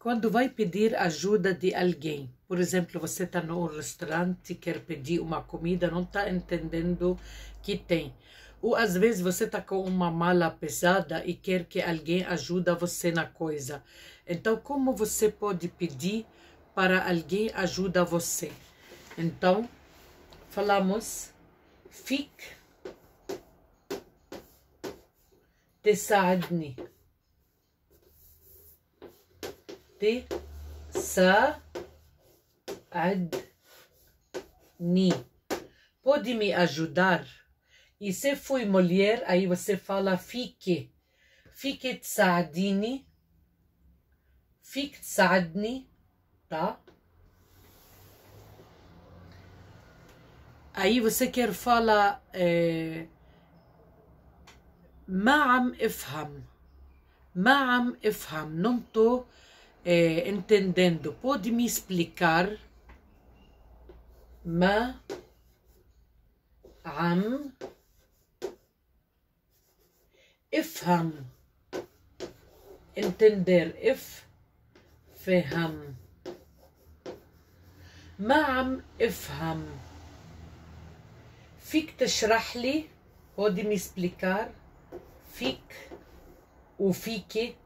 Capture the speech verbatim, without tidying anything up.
Quando vai pedir ajuda de alguém, por exemplo, você está num restaurante e quer pedir uma comida, não está entendendo que tem. Ou às vezes você está com uma mala pesada e quer que alguém ajude você na coisa. Então, como você pode pedir para alguém ajudar você? Então, falamos فيك تساعدني. تساعدني. Pode me ajudar? E se foi mulher, aí você fala fique. Fique تساعديني. فيك تساعدني. Tá? Aí você quer falar é, ما عم افهم. ما عم افهم. Não tô é, entendendo. Pode me explicar? ما عم افهم. Entender. افهم. ما عم افهم. فيك تشرح لي؟ Pode me explicar? فيك وفيكي